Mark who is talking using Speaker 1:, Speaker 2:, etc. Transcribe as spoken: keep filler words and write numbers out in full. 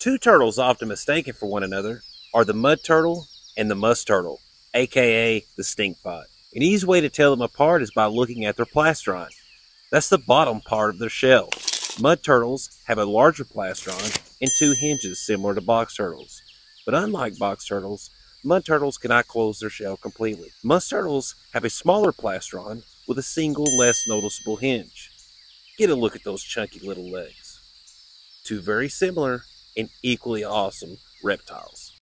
Speaker 1: Two turtles often mistaken for one another are the mud turtle and the musk turtle, aka the stink pot. An easy way to tell them apart is by looking at their plastron. That's the bottom part of their shell. Mud turtles have a larger plastron and two hinges similar to box turtles. But unlike box turtles, mud turtles cannot close their shell completely. Musk turtles have a smaller plastron with a single less noticeable hinge. Get a look at those chunky little legs. Two very similar and equally awesome reptiles.